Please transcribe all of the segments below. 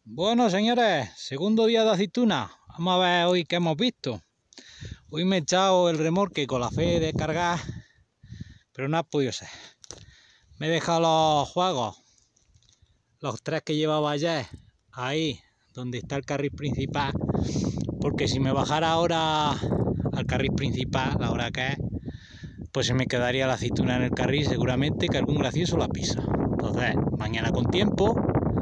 Bueno, señores, segundo día de aceituna. Vamos a ver hoy qué hemos visto. Hoy me he echado el remolque con la fe de cargar, pero no ha podido ser. Me he dejado los juegos, los tres que llevaba ayer, ahí donde está el carril principal, porque si me bajara ahora al carril principal, la hora que es, pues se me quedaría la aceituna en el carril, seguramente que algún gracioso la pisa. Entonces, mañana con tiempo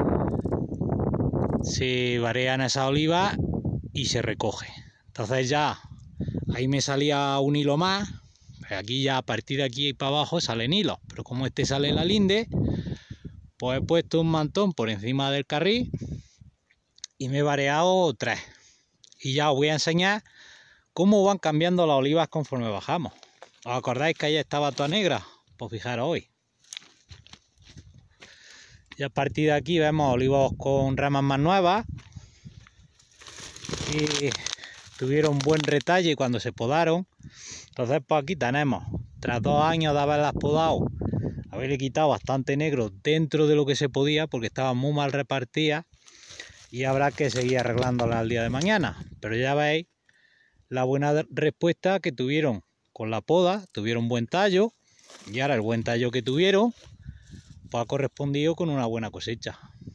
se varean esas olivas y se recoge. Entonces ya ahí me salía un hilo más. Aquí ya a partir de aquí para abajo salen hilos, pero como este sale en la linde, pues he puesto un mantón por encima del carril y me he vareado tres. Y ya os voy a enseñar cómo van cambiando las olivas conforme bajamos. ¿Os acordáis que ayer estaba toda negra? Pues fijaros hoy. Y a partir de aquí vemos olivos con ramas más nuevas y tuvieron buen retalle cuando se podaron. Entonces pues aquí tenemos, tras 2 años de haberlas podado, haberle quitado bastante negro dentro de lo que se podía porque estaban muy mal repartidas, y habrá que seguir arreglándolas al día de mañana. Pero ya veis la buena respuesta que tuvieron con la poda, tuvieron buen tallo, y ahora el buen tallo que tuvieron pues ha correspondido con una buena cosecha.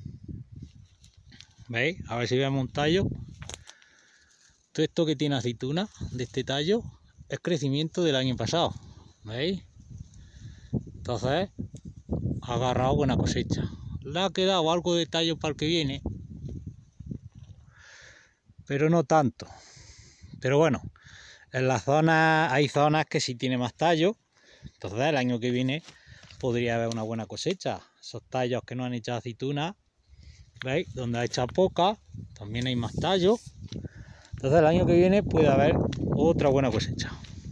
¿Veis? A ver si vemos un tallo. Todo esto que tiene aceituna de este tallo es crecimiento del año pasado. ¿Veis? Entonces ha agarrado buena cosecha. Le ha quedado algo de tallo para el que viene, pero no tanto. Pero bueno, en la zona hay zonas que sí tiene más tallo. Entonces el año que viene podría haber una buena cosecha. Esos tallos que no han echado aceituna, ¿veis? Donde ha echado poca, también hay más tallo. Entonces el año que viene puede haber otra buena cosecha.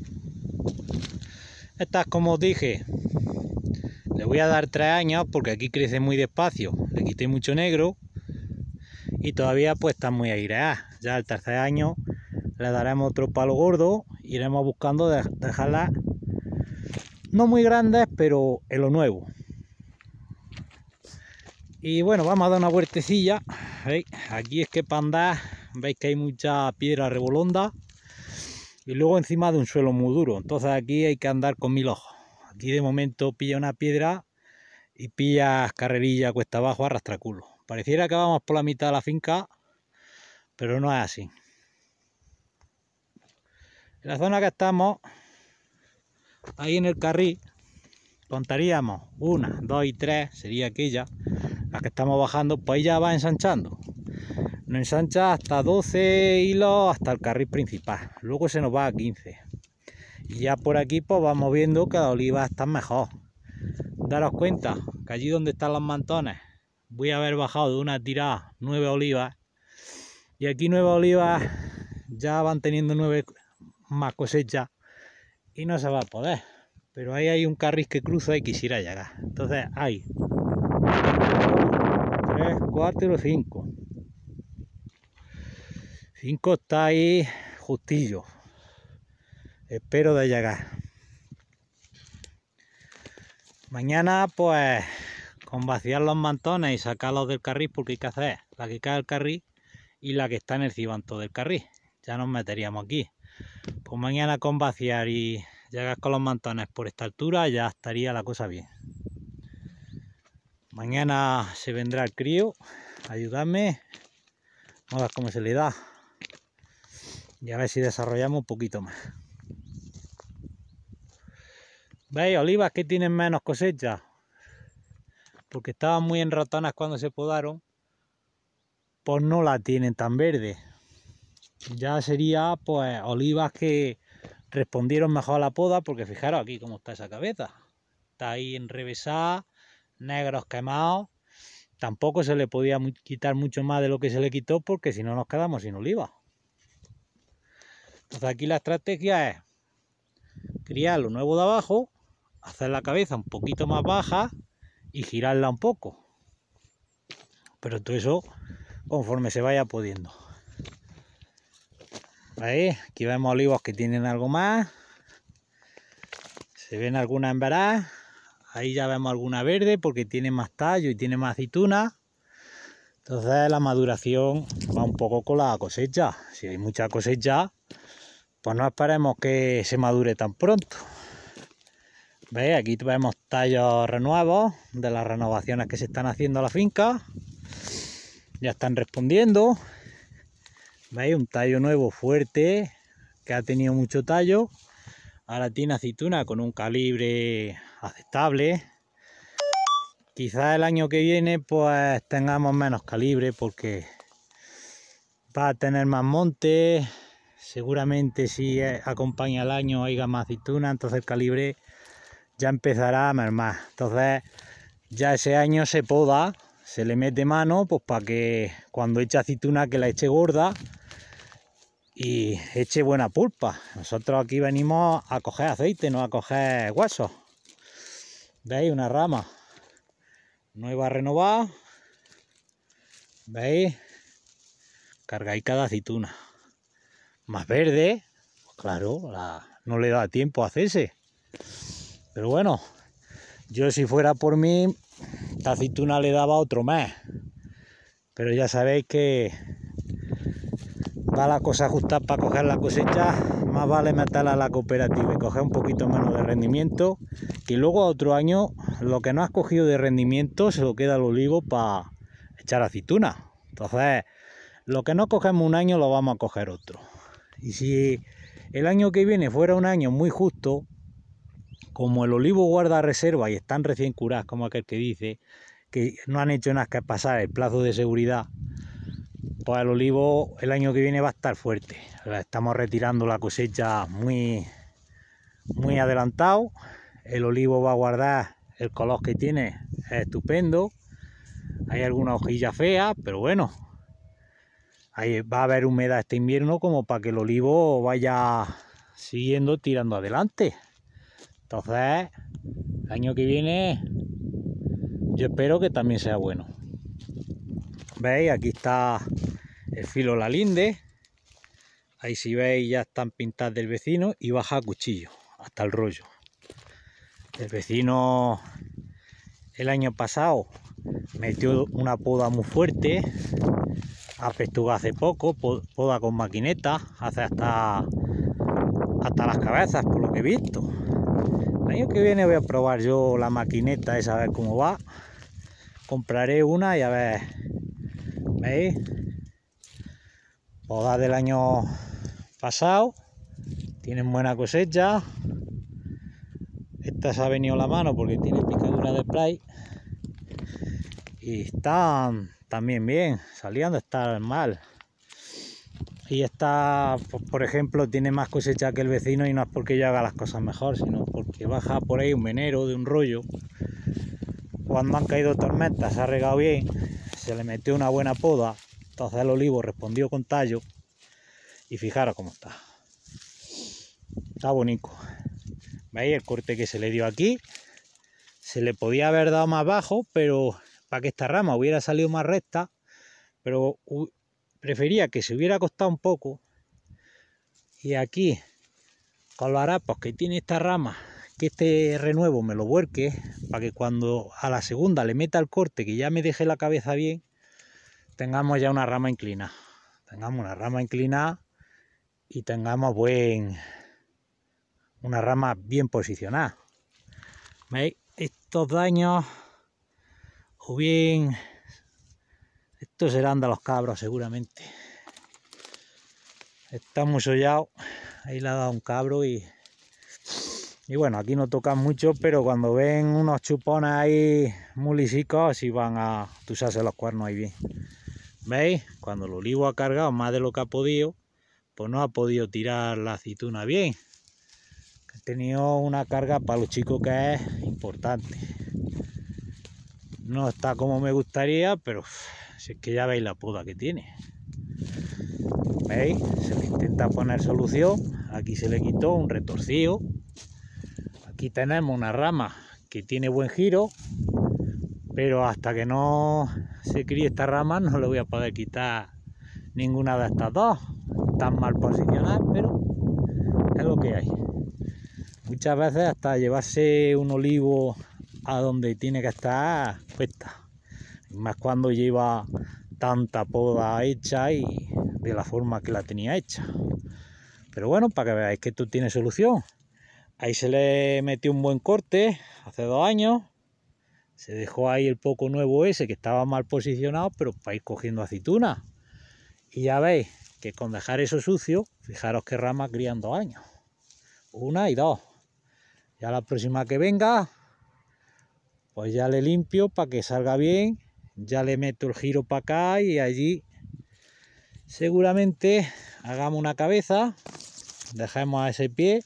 Estas, como os dije, le voy a dar 3 años porque aquí crece muy despacio. Le quité mucho negro y todavía pues están muy aireadas. Ya el tercer año le daremos otro palo gordo, iremos buscando dejarlas no muy grandes, pero en lo nuevo. Y bueno, vamos a dar una vueltecilla. ¿Veis? Aquí es que para andar, veis que hay mucha piedra rebolonda y luego encima de un suelo muy duro. Entonces aquí hay que andar con 1000 ojos. Aquí de momento pilla una piedra y pillas carrerilla cuesta abajo a rastraculo. Pareciera que vamos por la mitad de la finca, pero no es así. En la zona que estamos, ahí en el carril, contaríamos 1, 2 y 3, sería aquella, la que estamos bajando, pues ahí ya va ensanchando. Nos ensancha hasta 12 hilos hasta el carril principal, luego se nos va a 15. Y ya por aquí pues vamos viendo que las olivas están mejor. Daros cuenta que allí donde están los mantones voy a haber bajado de una tirada 9 olivas, y aquí 9 olivas ya van teniendo 9 más cosechas y no se va a poder. Pero ahí hay un carril que cruza y quisiera llegar. Entonces hay 3, 4, 5. 5 está ahí justillo. Espero de llegar. Mañana pues con vaciar los mantones y sacarlos del carril, porque hay que hacer la que cae al carril y la que está en el cibanto del carril. Ya nos meteríamos aquí. Pues mañana con vaciar y llegar con los mantones por esta altura ya estaría la cosa bien. Mañana se vendrá el crío a ayudarme. Vamos a ver cómo se le da y a ver si desarrollamos un poquito más. ¿Veis? Olivas que tienen menos cosecha porque estaban muy enratonas cuando se podaron, pues no la tienen tan verde. Ya sería pues olivas que respondieron mejor a la poda, porque fijaros aquí cómo está esa cabeza. Está ahí enrevesada, negros quemados. Tampoco se le podía quitar mucho más de lo que se le quitó, porque si no nos quedamos sin oliva. Entonces aquí la estrategia es criar lo nuevo de abajo, hacer la cabeza un poquito más baja y girarla un poco. Pero todo eso conforme se vaya pudiendo. ¿Veis? Aquí vemos olivos que tienen algo más. Se ven algunas en veraz. Ahí ya vemos alguna verde porque tiene más tallo y tiene más aceituna. Entonces la maduración va un poco con la cosecha. Si hay mucha cosecha, pues no esperemos que se madure tan pronto. ¿Veis? Aquí vemos tallos renuevos de las renovaciones que se están haciendo a la finca. Ya están respondiendo. ¿Veis? Un tallo nuevo fuerte que ha tenido mucho tallo. Ahora tiene aceituna con un calibre aceptable. Quizás el año que viene pues tengamos menos calibre porque va a tener más monte. Seguramente si acompaña el año haya más aceituna, entonces el calibre ya empezará a mermar. Entonces ya ese año se poda, se le mete mano pues para que cuando eche aceituna que la eche gorda y eche buena pulpa. Nosotros aquí venimos a coger aceite, no a coger huesos. ¿Veis? Una rama nueva renovada. ¿Veis? Cargadica de aceituna. Más verde, pues claro, no le da tiempo a hacerse. Pero bueno, yo si fuera por mí, esta aceituna le daba otro mes. Pero ya sabéis que va la cosa justa para coger la cosecha. Más vale meterla a la cooperativa y coger un poquito menos de rendimiento, que luego a otro año lo que no has cogido de rendimiento se lo queda al olivo para echar aceituna. Entonces, lo que no cogemos un año lo vamos a coger otro. Y si el año que viene fuera un año muy justo, como el olivo guarda reserva y están recién curados, como aquel que dice, que no han hecho nada que pasar el plazo de seguridad, pues el olivo el año que viene va a estar fuerte. Estamos retirando la cosecha muy adelantado. El olivo va a guardar el color que tiene, es estupendo. Hay algunas hojillas feas, pero bueno, ahí va a haber humedad este invierno como para que el olivo vaya siguiendo tirando adelante. Entonces, el año que viene yo espero que también sea bueno. ¿Veis? Aquí está el filo la linde. Ahí si veis ya están pintadas del vecino y baja a cuchillo hasta el rollo. El vecino el año pasado metió una poda muy fuerte. Apestugó hace poco, poda con maquineta, hace hasta las cabezas por lo que he visto. El año que viene voy a probar yo la maquineta esa a ver cómo va. Compraré una y a ver. ¿Veis? Poda del año pasado. Tienen buena cosecha. Esta se ha venido la mano porque tiene picadura de spray. Y están también bien, saliendo estar mal. Y esta, por ejemplo, tiene más cosecha que el vecino y no es porque yo haga las cosas mejor, sino porque baja por ahí un venero de un rollo. Cuando han caído tormentas, se ha regado bien, se le metió una buena poda, entonces el olivo respondió con tallo y fijaros cómo está. Está bonito. ¿Veis el corte que se le dio aquí? Se le podía haber dado más bajo, pero para que esta rama hubiera salido más recta, pero prefería que se hubiera acostado un poco. Y aquí, con los harapos que tiene esta rama, que este renuevo me lo vuelque, para que cuando a la segunda le meta el corte, que ya me deje la cabeza bien, tengamos ya una rama inclinada. Tengamos una rama inclinada y tengamos una rama bien posicionada. ¿Veis? Estos daños, o bien, estos serán de los cabros seguramente. Está muy sollado, ahí le ha dado un cabro y bueno, aquí no tocan mucho, pero cuando ven unos chupones ahí muy lisicos y van a tusarse los cuernos ahí bien. ¿Veis? Cuando el olivo ha cargado más de lo que ha podido, pues no ha podido tirar la aceituna bien. He tenido una carga para los chicos que es importante. No está como me gustaría, pero si es que ya veis la poda que tiene. ¿Veis? Se le intenta poner solución. Aquí se le quitó un retorcido. Aquí tenemos una rama que tiene buen giro, pero hasta que no se críe esta rama no le voy a poder quitar ninguna de estas dos. Están mal posicionadas, pero es lo que hay. Muchas veces hasta llevarse un olivo a donde tiene que estar cuesta. Más cuando lleva tanta poda hecha y de la forma que la tenía hecha. Pero bueno, para que veáis que esto tiene solución. Ahí se le metió un buen corte hace 2 años. Se dejó ahí el poco nuevo ese que estaba mal posicionado, pero para ir cogiendo aceitunas. Y ya veis que con dejar eso sucio, fijaros qué ramas crían 2 años. 1 y 2. Ya la próxima que venga, pues ya le limpio para que salga bien. Ya le meto el giro para acá y allí seguramente hagamos una cabeza, dejemos a ese pie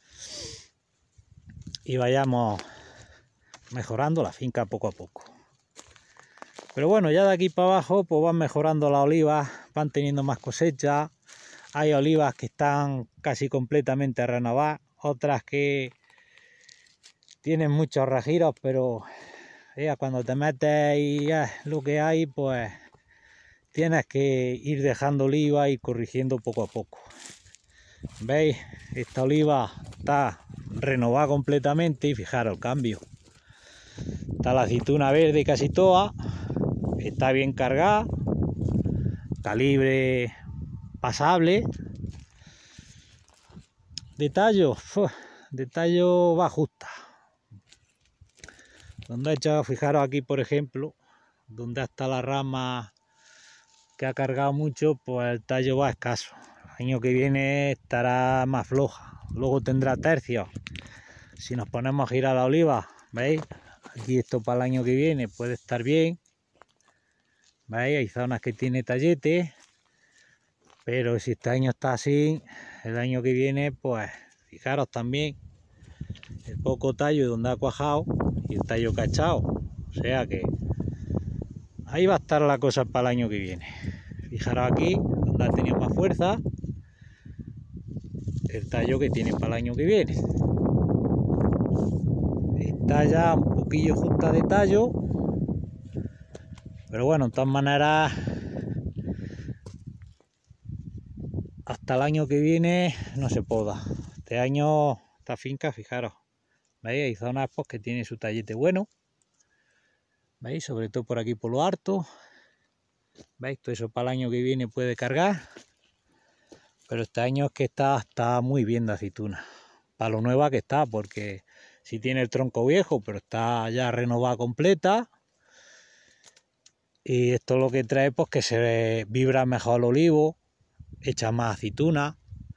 y vayamos mejorando la finca poco a poco. Pero bueno, ya de aquí para abajo pues van mejorando las olivas, van teniendo más cosecha. Hay olivas que están casi completamente renovadas, otras que tienen muchos regiros, pero ya cuando te metes y lo que hay, pues tienes que ir dejando oliva y corrigiendo poco a poco. ¿Veis? Esta oliva está renovada completamente y fijaros el cambio. Está la aceituna verde casi toda, está bien cargada, calibre pasable. De tallo va justa. Donde ha hecho, fijaros aquí por ejemplo, donde está la rama que ha cargado mucho, pues el tallo va escaso. El año que viene estará más floja, luego tendrá tercios. Si nos ponemos a girar la oliva, ¿veis? Aquí esto para el año que viene puede estar bien. ¿Veis? Hay zonas que tiene tallete, pero si este año está así, el año que viene, pues fijaros también el poco tallo donde ha cuajado y el tallo cachado. O sea que ahí va a estar la cosa para el año que viene. Fijaros aquí, donde ha tenido más fuerza, el tallo que tiene para el año que viene. Está ya un poquillo justa de tallo, pero bueno, de todas maneras, hasta el año que viene no se poda. Este año, esta finca, fijaros, ¿veis? Hay zonas pues, que tienen su tallete bueno, ¿veis? Sobre todo por aquí por lo harto. ¿Veis? Todo eso para el año que viene puede cargar. Pero este año es que está muy bien de aceituna. Para lo nueva que está, porque si tiene el tronco viejo, pero está ya renovada completa. Y esto lo que trae, pues que se vibra mejor el olivo, echa más aceituna.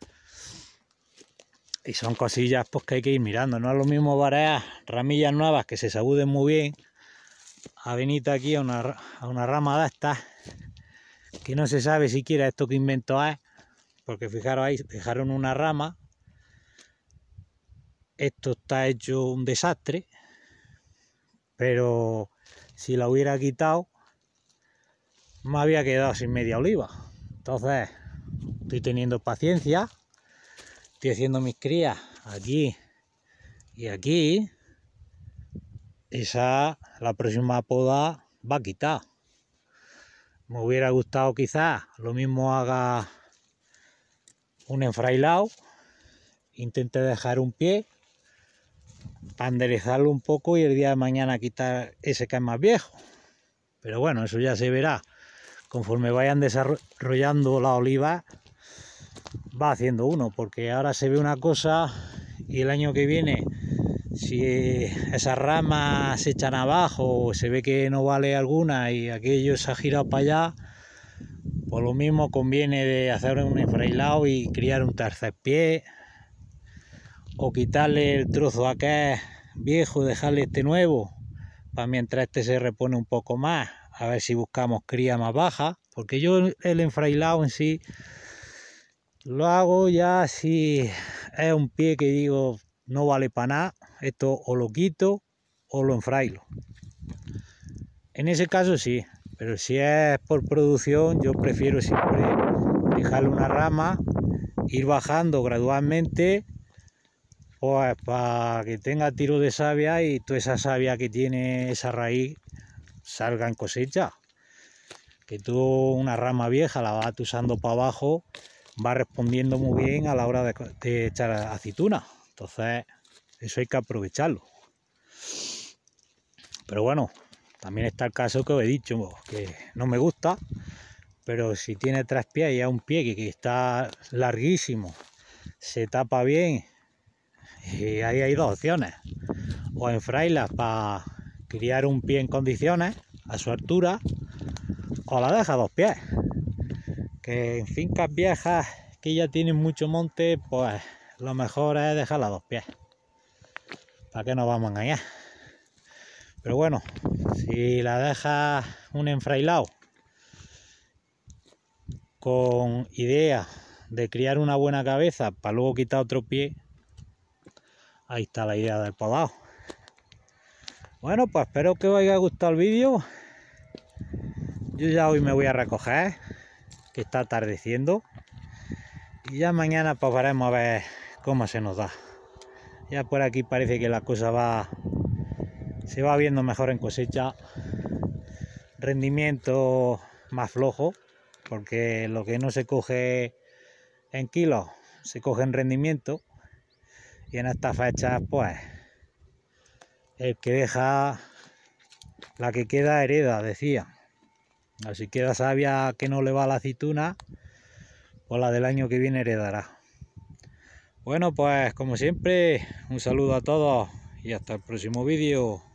Y son cosillas pues que hay que ir mirando. No es lo mismo variar ramillas nuevas que se sacuden muy bien a venir aquí a una rama de estas que no se sabe siquiera esto que invento es, porque fijaros ahí, dejaron una rama, esto está hecho un desastre, pero si la hubiera quitado me había quedado sin media oliva. Entonces estoy teniendo paciencia, estoy haciendo mis crías aquí y aquí. Esa, la próxima poda va a quitar. Me hubiera gustado quizás lo mismo haga un enfrailado, intente dejar un pie para enderezarlo un poco y el día de mañana quitar ese que es más viejo. Pero bueno, eso ya se verá. Conforme vayan desarrollando la oliva, va haciendo uno, porque ahora se ve una cosa y el año que viene, si esas ramas se echan abajo o se ve que no vale alguna y aquello se ha girado para allá, pues lo mismo conviene de hacer un enfrailado y criar un tercer pie, o quitarle el trozo aquel viejo, dejarle este nuevo, para mientras este se repone un poco más, a ver si buscamos cría más baja, porque yo el enfrailado en sí lo hago ya si es un pie que digo no vale para nada, esto o lo quito o lo enfrailo. En ese caso sí, pero si es por producción yo prefiero siempre dejarle una rama, ir bajando gradualmente, pues para que tenga tiro de savia y toda esa savia que tiene esa raíz salga en cosecha. Que tú una rama vieja la vas usando para abajo, va respondiendo muy bien a la hora de echar aceituna. Entonces eso hay que aprovecharlo. Pero bueno, También está el caso que os he dicho, que no me gusta, pero si tiene 3 pies y a un pie que está larguísimo, se tapa bien, y ahí hay dos opciones: o enfrailas para criar un pie en condiciones a su altura, o la deja 2 pies, que en fincas viejas que ya tienen mucho monte, pues lo mejor es dejarla 2 pies. ¿Para qué nos vamos a engañar? Pero bueno, si la dejas un enfrailado con idea de criar una buena cabeza para luego quitar otro pie, ahí está la idea del podado. Bueno, pues espero que os haya gustado el vídeo. Yo ya hoy me voy a recoger, que está atardeciendo, y ya mañana pues veremos a ver cómo se nos da. Ya por aquí parece que la cosa se va viendo mejor en cosecha, rendimiento más flojo, porque lo que no se coge en kilos se coge en rendimiento, y en estas fechas pues el que deja, la que queda hereda, decía. Así queda sabia que no le va la aceituna, pues la del año que viene heredará. Bueno, pues como siempre, un saludo a todos y hasta el próximo vídeo.